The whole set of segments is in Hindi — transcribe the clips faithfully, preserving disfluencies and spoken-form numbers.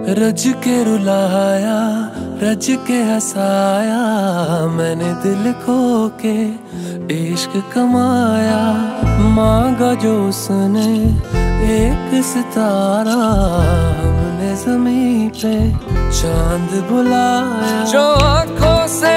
रज के रुलाया, रज के हंसाया, मैंने दिल खो के इश्क कमाया। मांगा जो उसने एक सितारा, हमने ज़मीं पे चांद बुलाया। जो आँखों से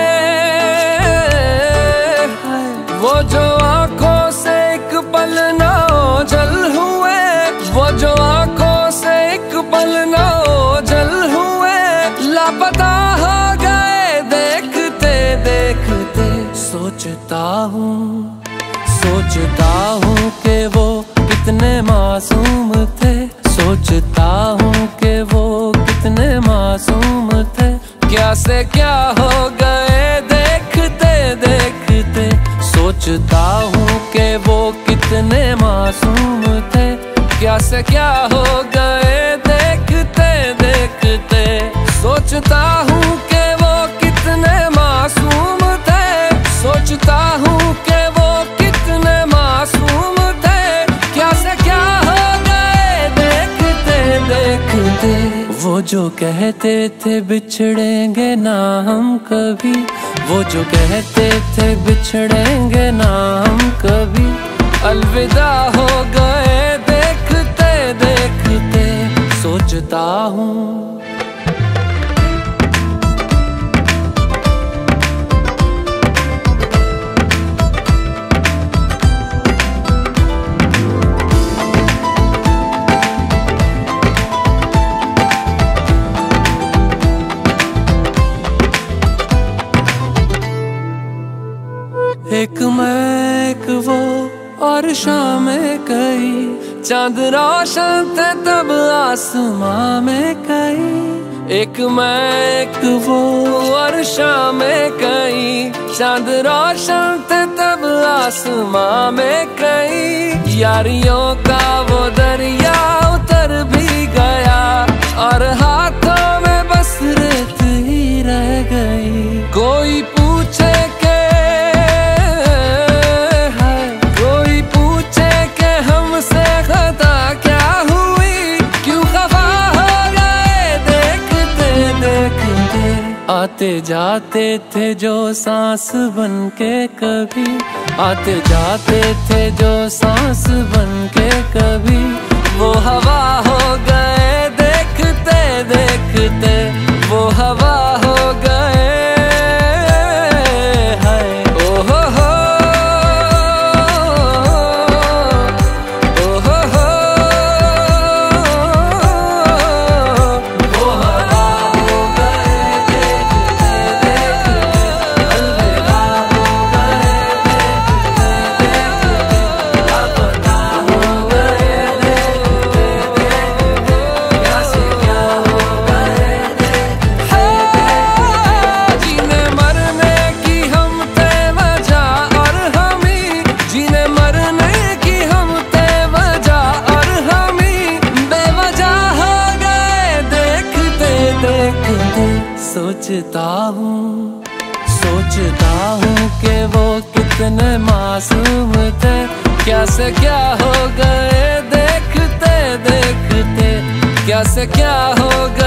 वो जो आँखों से एक पल ना ओझल हुए, वो जो आँखों से एक पल ना ओझल हुए, लापता हो गए देखते देखते। सोचता हूँ सोचता हूँ कि वो कितने मासूम थे, सोचता हूँ कि वो कितने मासूम थे। क्या से क्या हो गए देखते देखते। सोचता हूँ कि वो कितने मासूम थे, क्या से क्या हो गए देखते देखते। सोचता हूँ कि वो कितने मासूम थे, सोचता हूँ कि वो कितने मासूम थे। क्या से क्या हो गए देखते देखते। वो जो कहते थे बिछड़ेंगे ना हम कभी, वो जो कहते थे बिछड़ेंगे ना हम कभी, अलविदा हो गए देखते देखते। सोचता हूँ एक मैं एक वो और शामें कई, चांद रोशन थे तब आसमां में कई। एक मैं एक वो और शामें कई, चांद रोशन थे तब आसमां में कई। यारियों का वो दरिया उतर भी गया, और हाथों में बस रेत ही रह गई। कोई पूछे के आते जाते थे जो सांस बन के कभी, आते जाते थे जो सांस बन के कभी, वो हवा हो गए देखते देखते। वो हवा हो गए सोचता हूँ सोचता हूँ कि वो कितने मासूम थे। क्या से क्या हो गए देखते देखते। क्या से क्या हो गए